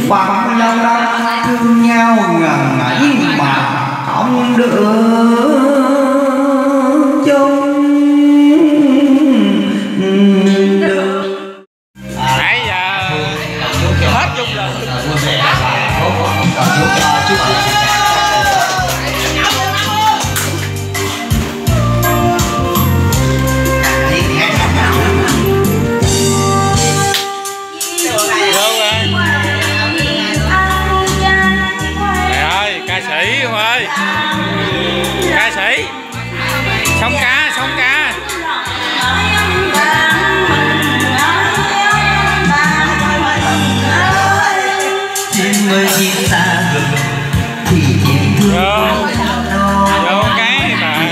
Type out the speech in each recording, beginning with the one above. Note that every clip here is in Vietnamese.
phận lâu đâu thương nhau ngần ấy mà không được chung được. Nãy giờ hết chung rồi. Ca sĩ không ơi, ca sĩ sông ca chim ơi chim xa gần thì chim thương vô cái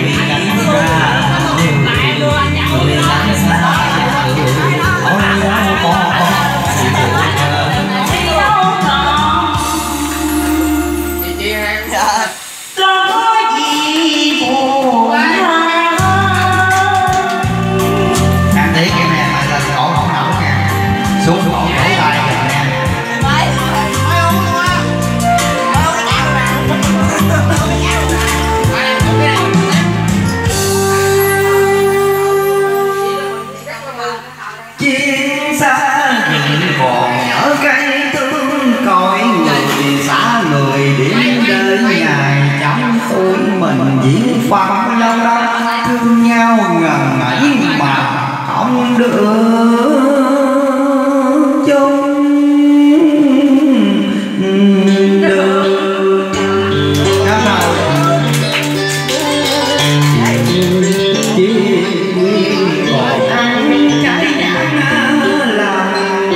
mình diễn phận lâu đâu thương nhau ngần ấy mà không được chung được. Chỉ còn ăn trái làm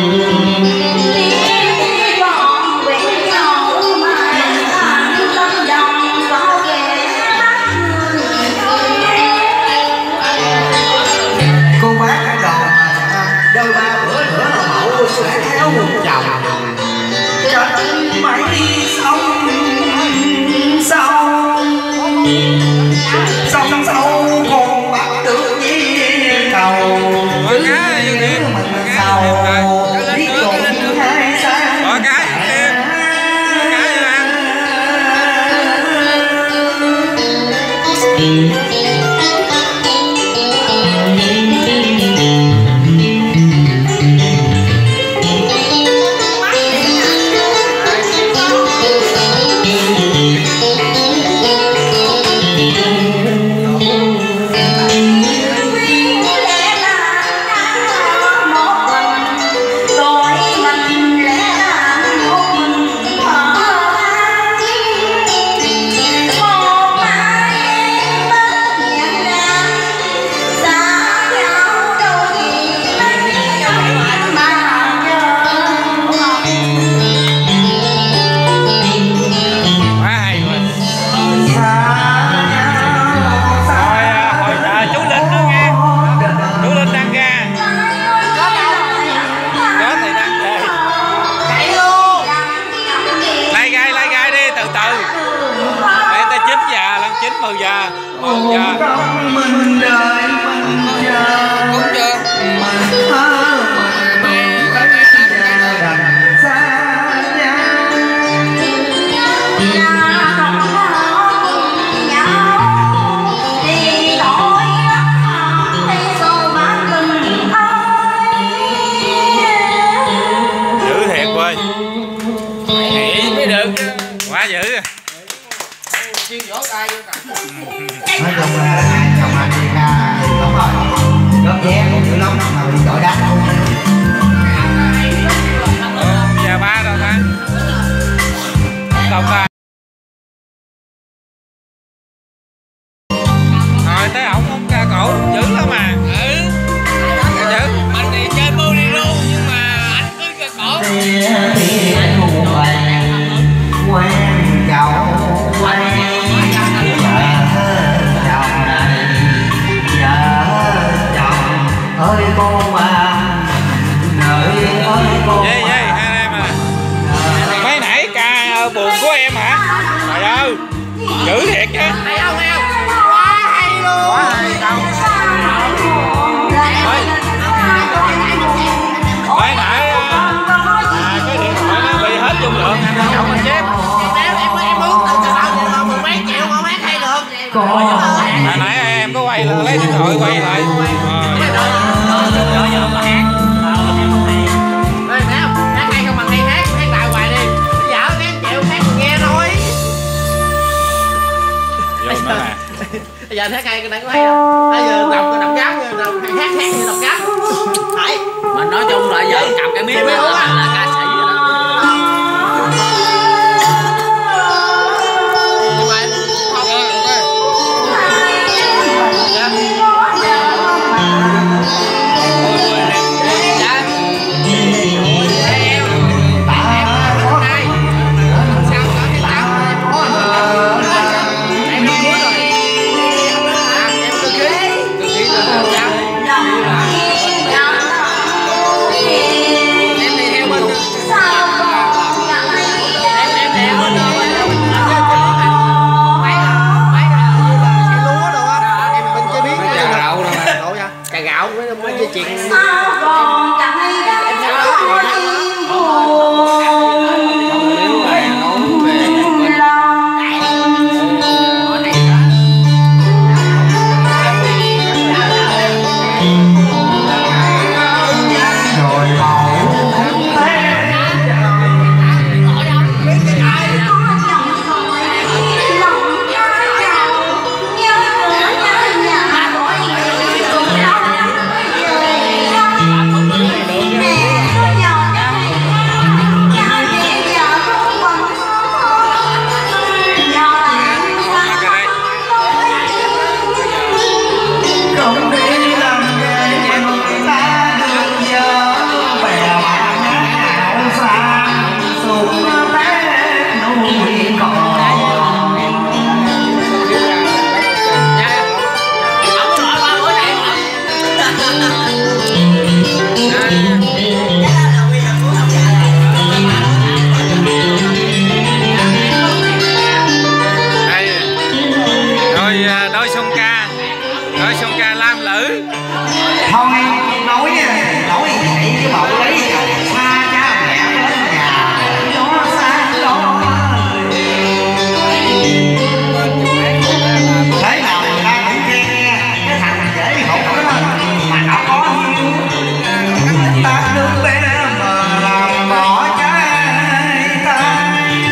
đôi ba bữa nữa là mẫu sẽ theo một chồng trên mấy sông sâu sông sâu còn bắt được với cầu cứ mình sầu biết cùng hai xa mừng giờ mình đợi mình chờ cũng chưa mình thơ mình đành xa nhau dữ thiệt ơi nghĩ mới được quá dữ. Nói chung là chồng anh đi ra lắm rồi góp vé cũng dữ lắm mà bị đổi đắt giờ ba rồi ta đồng ta rồi tới ổng không ca cổ dữ lắm mà dữ mình thì chơi mưu đi luôn nhưng mà anh cứ ca cổ quen chậu quen ơi con à ơi con. Vậy hai em à. Mấy nãy ca buồn của em hả? quay lại, lấy điện thoại quay lại. Hát hay không bằng hay hát lại hoài đi. Dở hát chịu hát nghe thôi. Vô nữa nè. Bây giờ hát hay cái này có hay không? Bây giờ đọc gáo hát như đọc gáo. Đấy. Mình nói chung là giờ cầm cái mic là ca sĩ rồi đó. Rồi xong ca lam lử. Thôi nói vậy chứ bậu lấy chồng xa cha mẹ đến nhà nó xa đó. Thế nào người ta cũng khen nghe cái thằng dễ hụt đó mà nó có ta đứa bé mà làm bỏ trái ta.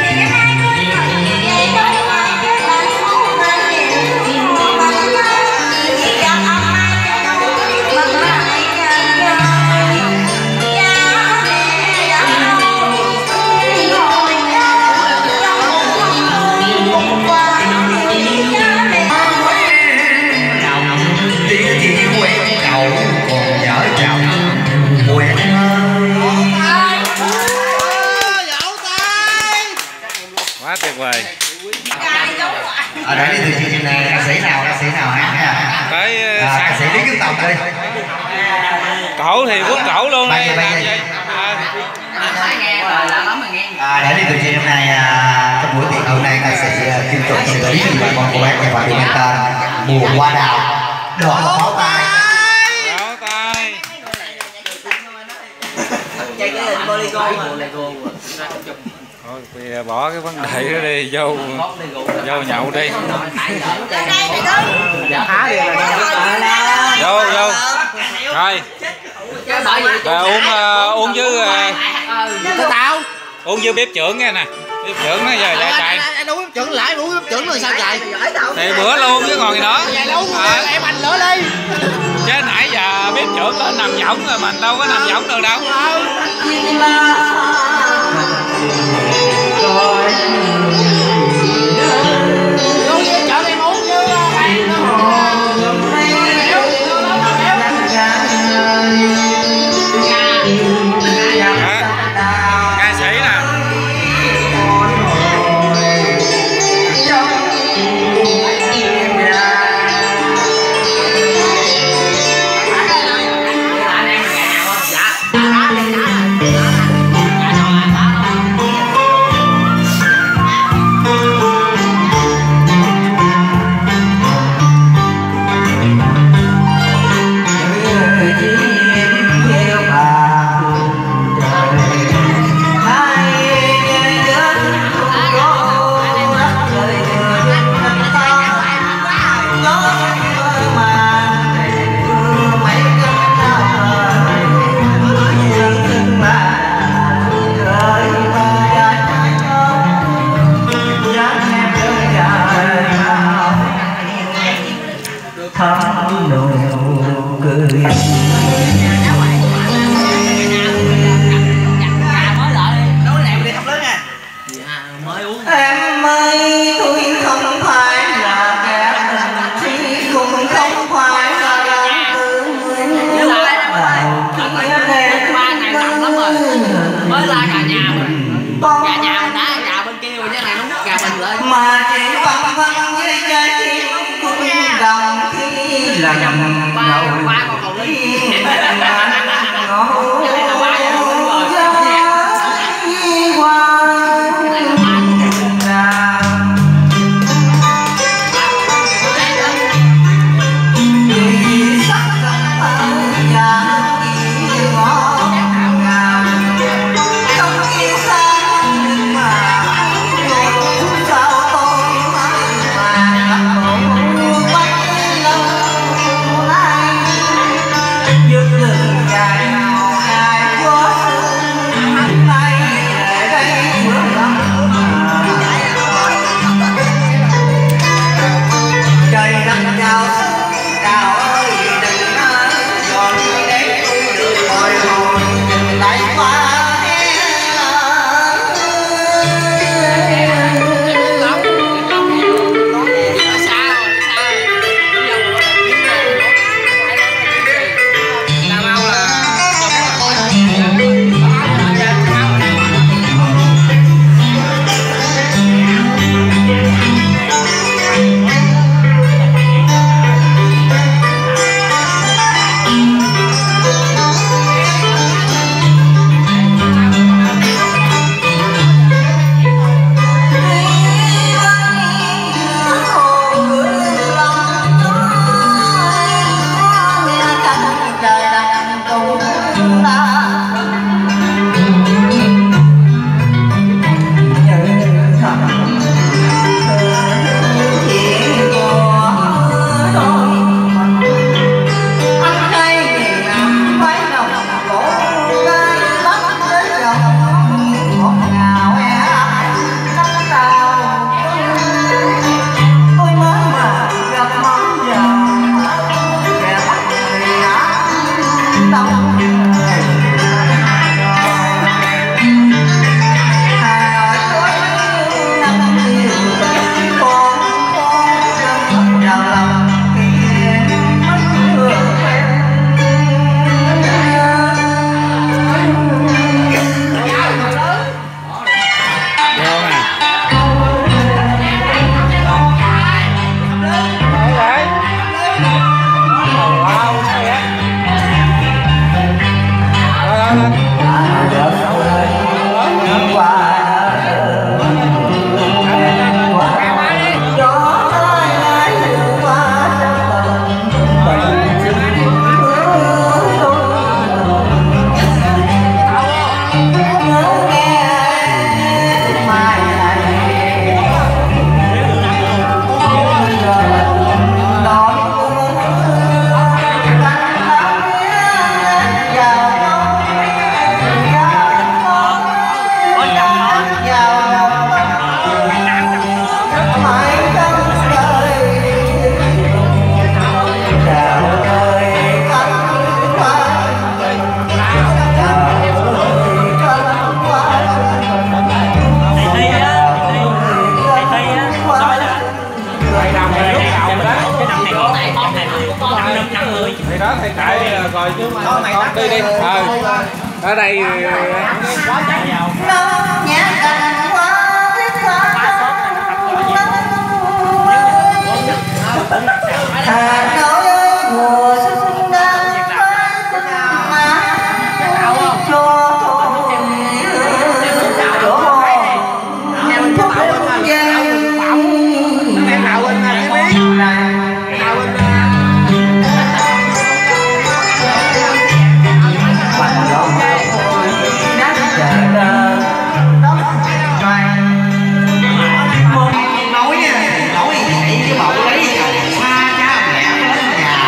Quá tuyệt vời. Ở đây từ chương trình này ca sĩ nào hát nha. Tới ca sĩ Lý Quốc Tộc đi. Cổ thì quốc cổ luôn đi. Để đi từ chương trình này trong buổi tiệc hôm nay ca sĩ Kim Trục sẽ gửi đến bà con cô bác và bạn tên Mùa Hoa Đào. Đỏ pháo tay. Pháo tay. Chơi cái hình polygon Thôi bây giờ bỏ cái vấn đề đó đi, vô nhậu đi. Vô rồi uống với uống với bếp trưởng nghe nè, bếp trưởng nó giờ chạy chạy uống trưởng lại uống bếp trưởng rồi sao chạy thì bữa luôn chứ còn gì nữa. Em anh lỡ đi chứ nãy giờ bếp trưởng lên nằm võng rồi mình đâu có nằm võng được đâu. chợ em uống chứ ca sĩ nè. nụ cười. Em ơi tôi không phải là kẻ tình chí, cũng không phải là lãng tử mới la gà nhà mình đá gà bên kia rồi cái này nó múc gà mình lại mà chỉ bằng văn với trái tim cũng đồng khi là nhầm ba con cầu ly thì đó thầy chạy rồi chứ mà con đi đi ở đây nói vậy chứ bộ lấy xa cha mẹ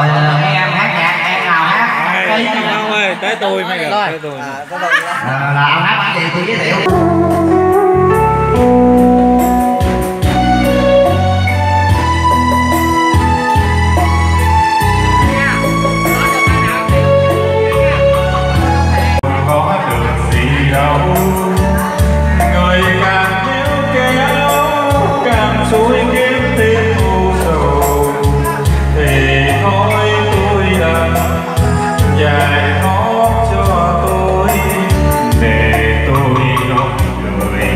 Rồi mấy em hát nhạc, em nào hát? Không ơi, tới tôi mới được, tới tôi. Là ông hát bản gì tôi giới thiệu. Dài hót cho tôi để tôi ngọc người